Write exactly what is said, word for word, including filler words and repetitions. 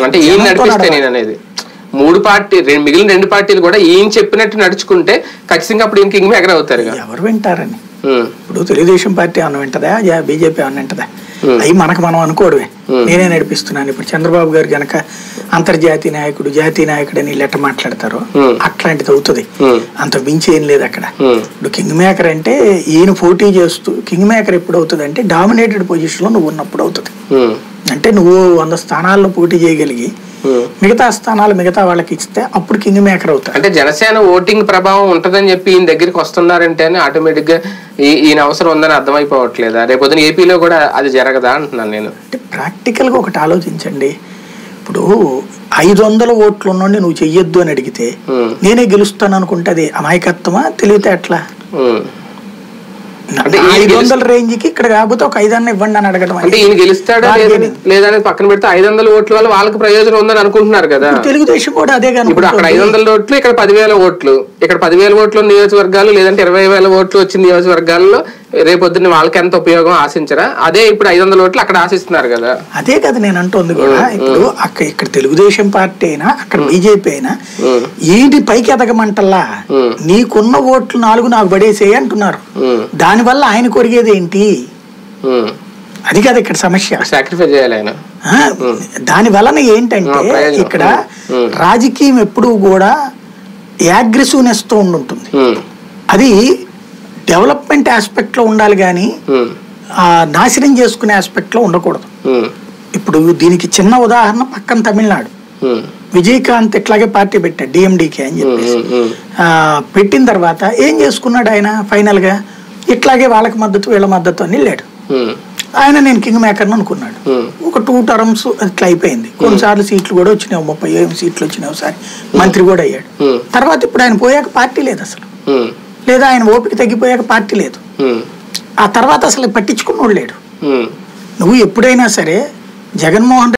అంటే ఈయన నడిపిస్తే నేను అనేది మూడు పార్టీ మిగిలిన రెండు పార్టీలు కూడా ఈయన చెప్పినట్టు నడుచుకుంటే ఖచ్చితంగా అప్పుడు ఈయన కింగ్ మేకర్ అవుతారు. ఎవరు వింటారని ఇప్పుడు తెలుగుదేశం పార్టీ ఏమన్నా వింటదా, బీజేపీ ఏమన్నా వింటదా? అవి మనకు మనం అనుకోవడమే. నేనే నడిపిస్తున్నాను. ఇప్పుడు చంద్రబాబు గారు గనక అంతర్జాతీయ నాయకుడు జాతీయ నాయకుడు అని లెట్ట మాట్లాడతారు, అట్లాంటిది అవుతుంది. అంత మించి ఏం లేదు అక్కడ. ఇప్పుడు కింగ్ మేకర్ అంటే ఈయన పోటీ చేస్తూ కింగ్ మేకర్ ఎప్పుడు అవుతుంది అంటే డామినేటెడ్ పొజిషన్ లో నువ్వు ఉన్నప్పుడు అవుతుంది. అంటే నువ్వు వంద స్థానాల్లో పోటీ చేయగలిగి మిగతా స్థానాలు మిగతా వాళ్ళకి ఇస్తే అప్పుడు కింగ్ మేకర్ అవుతారు. అంటే జనసేన ఓటింగ్ ప్రభావం ఉంటదని చెప్పి ఈయన దగ్గరికి వస్తున్నారంటే ఆటోమేటిక్ గా ఈయన అవసరం ఉందని అర్థమైపోవట్లేదా? రేపొద్దున ఏపీలో కూడా అది జరగదా అంటున్నాను నేను. అంటే ప్రాక్టికల్ గా ఒకటి ఆలోచించండి. ఇప్పుడు ఐదు వందల ఓట్లు ఉన్నోండి నువ్వు చెయ్యొద్దు అని అడిగితే నేనే గెలుస్తాను అనుకుంటే అది అమాయకత్వమా తెలివితే అట్లా? ఐదు వందల రేంజ్ కి ఇక్కడ కాకపోతే ఒక ఐదన్న ఇవ్వండి అని అడగడం అంటే ఈయన గెలుస్తాడా లేదని పక్కన పెడితే ఐదు వందల ఓట్ల వల్ల వాళ్ళకి ప్రయోజనం ఉందని అనుకుంటున్నారు కదా. తెలుగుదేశం కూడా అదే కానీ ఇప్పుడు అక్కడ ఐదు వందల ఓట్లు ఇక్కడ పదివేల ఓట్లు ఇక్కడ పదివేల ఓట్లు నియోజకవర్గాలు లేదంటే ఇరవై వేల ఓట్లు వచ్చిన నియోజకవర్గాల్లో రేపొద్దున వాళ్ళకి ఎంత ఉపయోగం ఆశించరా? అదే ఇప్పుడు ఐదు వందల ఓట్లు అక్కడ ఆశిస్తున్నారు కదా. అదే కదా నేను అంటుంది కూడా. ఇప్పుడు అక్కడ ఇక్కడ తెలుగుదేశం పార్టీ అయినా అక్కడ బీజేపీ అయినా ఏంటి పైకి ఎదగమంటల్లా నీకున్న ఓట్లు నాలుగు నాకు పడేసేయి అంటున్నారు. దానివల్ల ఆయన కొరిగేది ఏంటి? అది కదా ఇక్కడ సమస్య. సాక్రిఫైస్ చేయాలి ఆయన. దాని వలన ఏంటంటే ఇక్కడ రాజకీయం ఎప్పుడూ కూడా యాగ్రెసివ్నెస్ తో ఉండుంటుంది. అది డెవలప్మెంట్ ఆస్పెక్ట్ లో ఉండాలి కానీ నాశనం చేసుకునే ఆస్పెక్ట్ లో ఉండకూడదు. ఇప్పుడు దీనికి చిన్న ఉదాహరణ పక్కన తమిళనాడు. విజయకాంత్ ఇట్లాగే పార్టీ పెట్టాడు డిఎండికే అని చెప్పేసి. ఆ పెట్టిన తర్వాత ఏం చేసుకున్నాడు ఆయన? ఫైనల్ గా ఇట్లాగే వాళ్ళకి మద్దతు వీళ్ళ మద్దతు అని వెళ్ళాడు. ఆయన నేను కింగ్ మేకర్ అనుకున్నాడు. ఒక టూ టర్మ్స్ అట్లా అయిపోయింది. కొన్నిసార్లు సీట్లు కూడా వచ్చినాయి, ముప్పై ఏమి సీట్లు వచ్చినాయి, ఒకసారి మంత్రి కూడా అయ్యాడు. తర్వాత ఇప్పుడు ఆయన పోయాక పార్టీ లేదు అసలు, లేదా ఆయన ఓపిక తగ్గిపోయాక పార్టీ లేదు. ఆ తర్వాత అసలు పట్టించుకున్నోడు లేడు. నువ్వు ఎప్పుడైనా సరే జగన్మోహన్